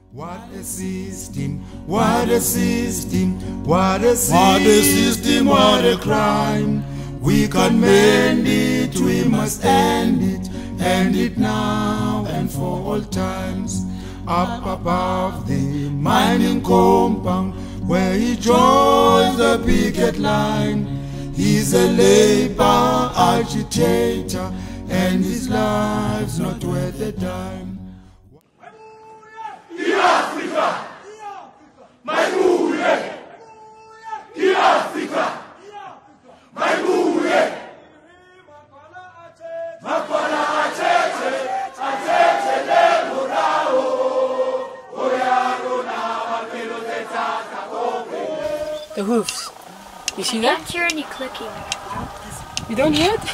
What a system, what a system, what a system, what a crime. We can mend it, we must end it now and for all times. Up above the mining compound, where he joins the picket line, he's a labor agitator, and his life's not worth a dime. Africa, my boy, Africa, my boy. Makwala atete le murao, oyaro na mapelo tetata kope. The hoofs. You see that? I can't hear any clicking. You don't hear it?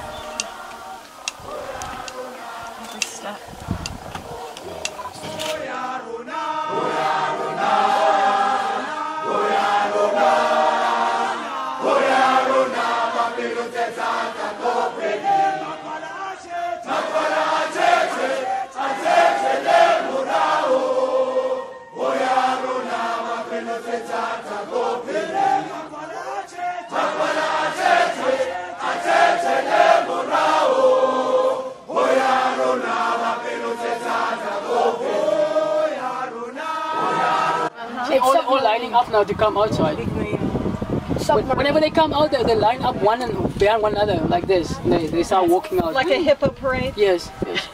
All lining up now to come outside. Whenever they come out, they line up one and behind one another like this. They start walking out. Like a hippo parade? Yes. Yes.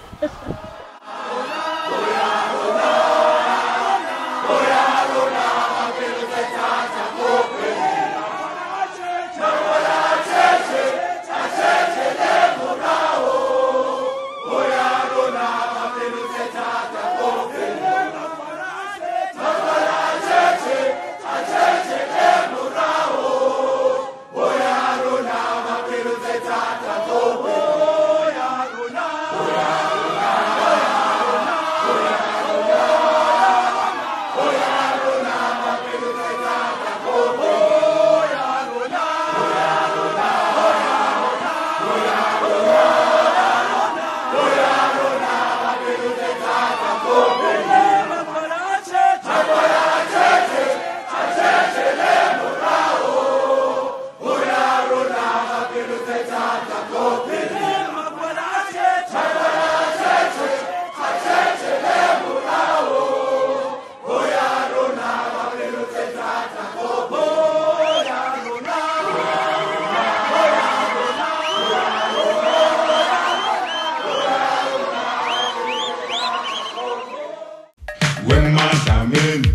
When madam in,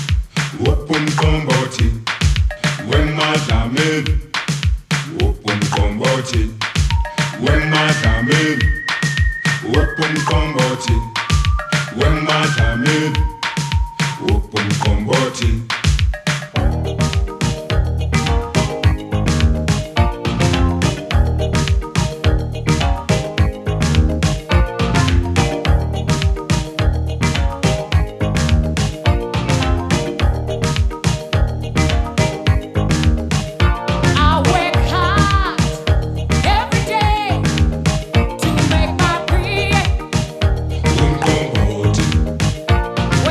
open komboti. When madam in, open komboti. When madam in, open komboti. When madam in, open komboti. When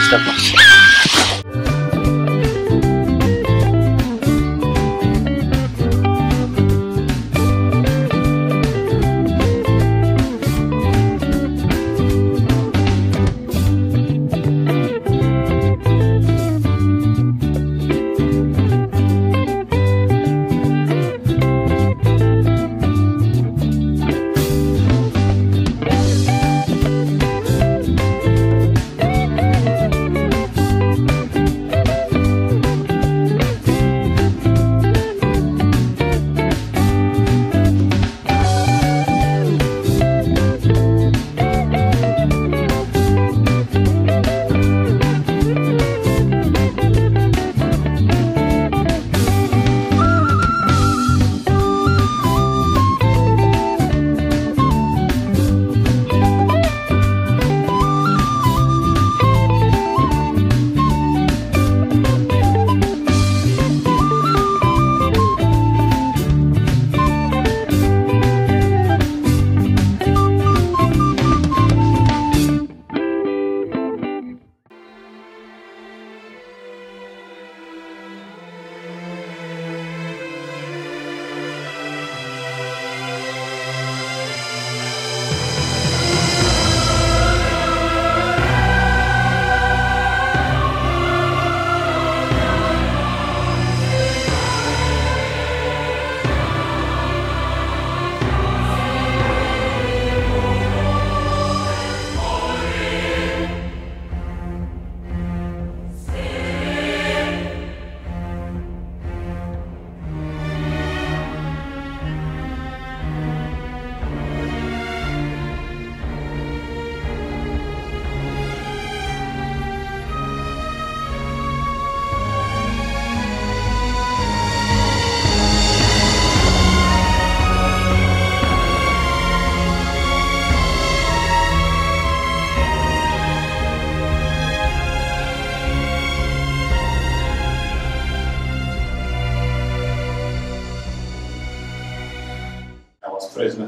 Step us. Prisoner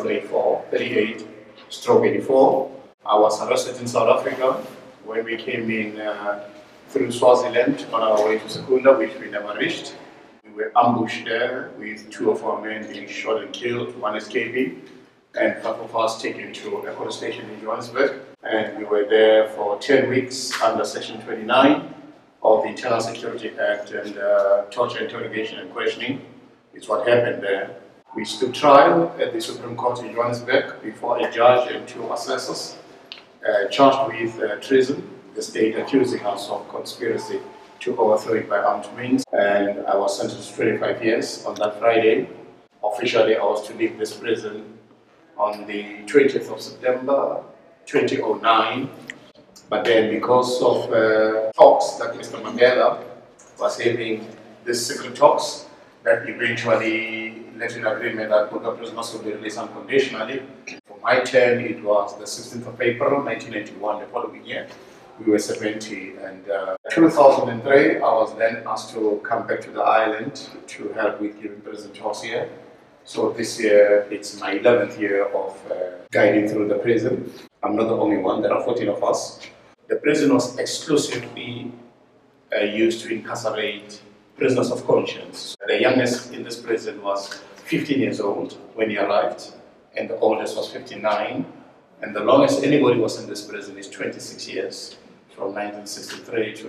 38/84. I was arrested in South Africa when we came in through Swaziland on our way to Secunda, which we never reached. We were ambushed there with 2 of our men being shot and killed, 1 escaping, and 5 of us taken to a police station in Johannesburg. And we were there for 10 weeks under Section 29 of the Internal Security Act, and torture, interrogation, and questioning is what happened there. We stood trial at the Supreme Court in Johannesburg before a judge and 2 assessors, charged with treason, the state accusing us of conspiracy to overthrow it by armed means. And I was sentenced to 25 years on that Friday. Officially, I was to leave this prison on the 20th of September 2009. But then because of talks that Mr. Mandela was having, these secret talks, that eventually led to an agreement that Burqa prisoners would be released unconditionally. For my turn, it was the 16th of April 1991, the following year. We were 70, and 2003, I was then asked to come back to the island to help with giving prison talks here. So this year, it's my 11th year of guiding through the prison. I'm not the only one, there are 14 of us. The prison was exclusively used to incarcerate prisoners of conscience. The youngest in this prison was 15 years old when he arrived, and the oldest was 59. And the longest anybody was in this prison is 26 years, from 1963 to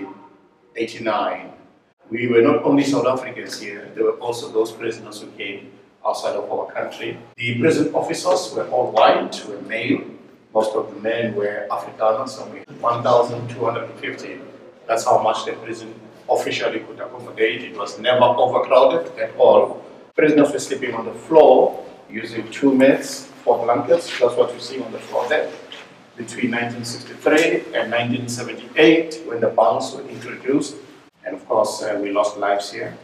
1989. We were not only South Africans here, there were also those prisoners who came outside of our country. The prison officers were all white, were male. Most of the men were Afrikaners, and we had 1,250. That's how much the prison officially could accommodate. It was never overcrowded at all. Prisoners were sleeping on the floor using 2 mats, 4 blankets. That's what you see on the floor there. Between 1963 and 1978, when the bunks were introduced, and of course we lost lives here.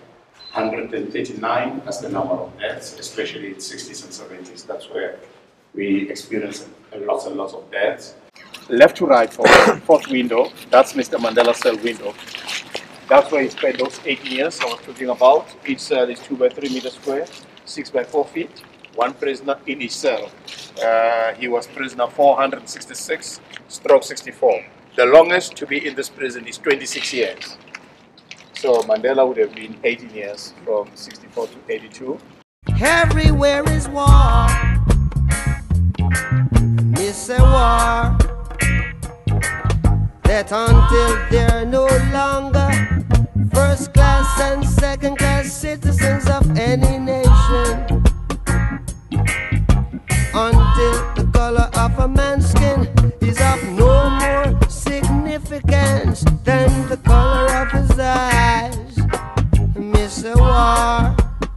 139 as the number of deaths, especially in the 60s and 70s. That's where we experienced lots and lots of deaths. Left to right for fourth window, that's Mr. Mandela's cell window. That's where he spent those 18 years I was talking about. Each cell is 2 by 3 meters square, 6 by 4 feet, 1 prisoner in each cell. He was prisoner 466/64. the longest to be in this prison is 26 years. So Mandela would have been 18 years from 64 to 82. Everywhere is war. It's a war that until they're no longer first class and second class citizens of any nation, until the color of a man's skin is of no more significance than the color of his eyes. Miss a war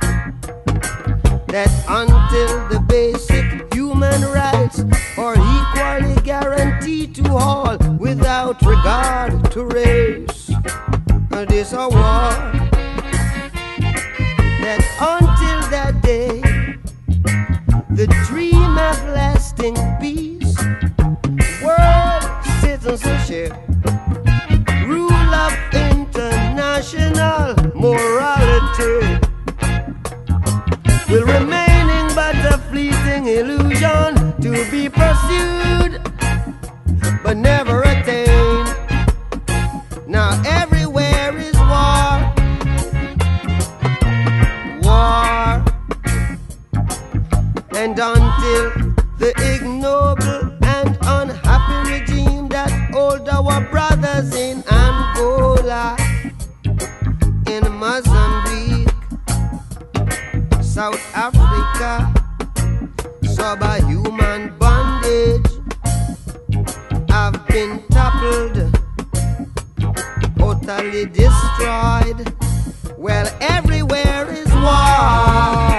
that until the basic human rights are equally guaranteed to all without regard to race. This a war that until that day, the dream of lasting peace, world citizenship, rule of international morality will remaining but a fleeting illusion to be pursued but never attained. Now everywhere is war, war, and until the ignoble and unhappy regime that hold our brothers in Angola, in Mozambique, South Africa, subhuman bondage have been toppled, totally destroyed. Well, everywhere is war.